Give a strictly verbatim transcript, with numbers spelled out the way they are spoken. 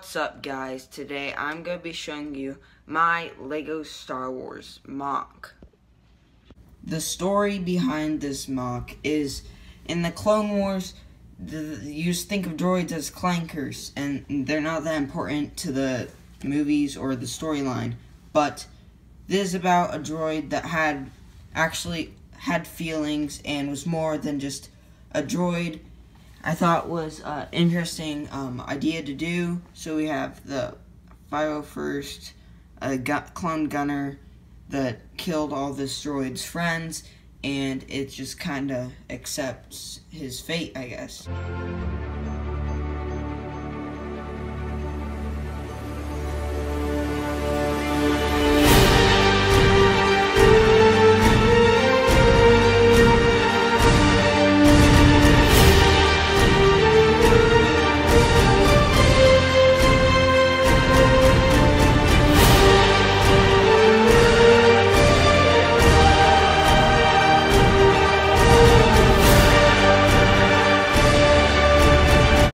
What's up, guys? Today I'm going to be showing you my Lego Star Wars mock. The story behind this mock is, in the Clone Wars, the, you just think of droids as clankers, and they're not that important to the movies or the storyline. But this is about a droid that had actually had feelings and was more than just a droid. I thought was an uh, interesting um, idea to do. So we have the five oh first uh, gu clone gunner that killed all this droid's friends, and it just kind of accepts his fate, I guess.